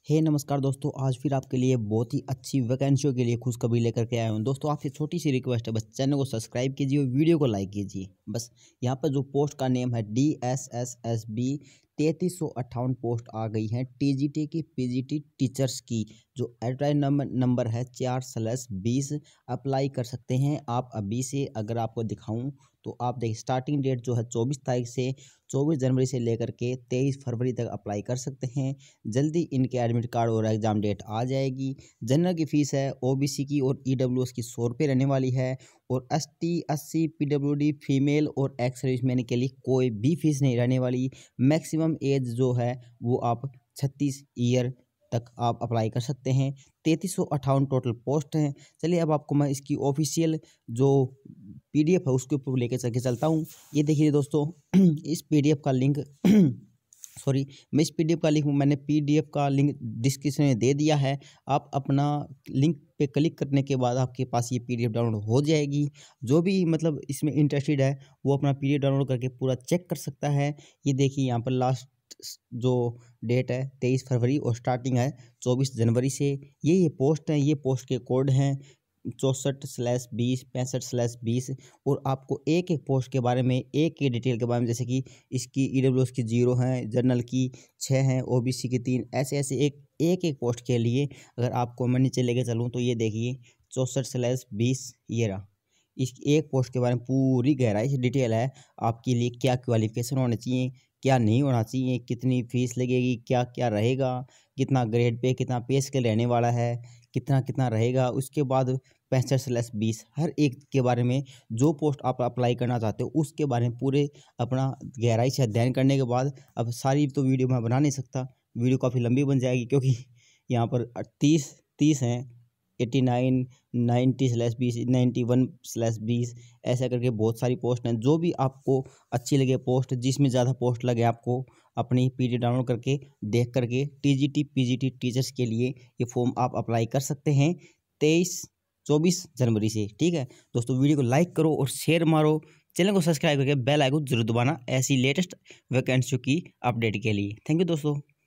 नमस्कार दोस्तों, आज फिर आपके लिए बहुत ही अच्छी वैकेंसियों के लिए खुशखबरी लेकर के आया हूँ। दोस्तों आपसे छोटी सी रिक्वेस्ट है, बस चैनल को सब्सक्राइब कीजिए और वीडियो को लाइक कीजिए। बस यहाँ पर जो पोस्ट का नेम है DSSSB 3358 पोस्ट आ गई है TGT की PGT टीचर्स की, जो एडवर्टाइज नंबर है 4/20। अप्लाई कर सकते हैं आप अभी से। अगर आपको दिखाऊं तो आप देखिए, स्टार्टिंग डेट जो है 24 तारीख से 24 जनवरी से लेकर के 23 फरवरी तक अप्लाई कर सकते हैं। जल्दी इनके एडमिट कार्ड और एग्ज़ाम डेट आ जाएगी। जनरल की फ़ीस है OBC की और EWS की 100 रुपये रहने वाली है, और ST SC PWD फीमेल और एक्स सर्विसमैन के लिए कोई भी फीस नहीं रहने वाली। मैक्सिमम एज जो है वो आप 36 ईयर तक आप अप्लाई कर सकते हैं। 3358 टोटल पोस्ट हैं। चलिए अब आपको मैं इसकी ऑफिशियल जो PDF है उसके ऊपर लेके चलता हूँ। ये देखिए दोस्तों, इस PDF का लिंक सॉरी मैं इस PDF का लिंक मैंने PDF का लिंक डिस्क्रिप्शन में दे दिया है। आप अपना लिंक पे क्लिक करने के बाद आपके पास ये PDF डाउनलोड हो जाएगी। जो भी मतलब इसमें इंटरेस्टेड है वो अपना PDF डाउनलोड करके पूरा चेक कर सकता है। ये देखिए, यहाँ पर लास्ट जो डेट है 23 फरवरी और स्टार्टिंग है 24 जनवरी से। ये पोस्ट हैं, ये पोस्ट के कोड हैं 64/20 65/20। और आपको एक एक पोस्ट के बारे में, एक एक डिटेल के बारे में, जैसे कि इसकी EWS की 0 हैं, जनरल की 6 हैं, OBC की 3, ऐसे ऐसे एक पोस्ट के लिए अगर आपको मैं नीचे लेके चलूँ तो ये देखिए 64/20 ये रहा। इस एक पोस्ट के बारे में पूरी गहराई से डिटेल है। आपके लिए क्या क्वालिफिकेशन होना चाहिए, क्या नहीं होना चाहिए, कितनी फीस लगेगी, क्या क्या रहेगा, कितना ग्रेड पे, कितना पे स्केल रहने वाला है, कितना कितना रहेगा। उसके बाद 65/20 हर एक के बारे में, जो पोस्ट आप अप्लाई करना चाहते हो उसके बारे में पूरे अपना गहराई से अध्ययन करने के बाद, अब सारी तो वीडियो मैं बना नहीं सकता, वीडियो काफ़ी लंबी बन जाएगी, क्योंकि यहाँ पर 30 हैं, 89 90/20 91/20 ऐसा करके बहुत सारी पोस्ट हैं। जो भी आपको अच्छी लगे पोस्ट, जिसमें ज़्यादा पोस्ट लगे, आपको अपनी PDF डाउनलोड करके देख करके TGT PGT टीचर्स के लिए ये फॉर्म आप अप्लाई कर सकते हैं 24 जनवरी से। ठीक है दोस्तों, वीडियो को लाइक करो और शेयर मारो, चैनल को सब्सक्राइब करके बेल आइकन जरूर दबाना ऐसी लेटेस्ट वैकेंसियों की अपडेट के लिए। थैंक यू दोस्तों।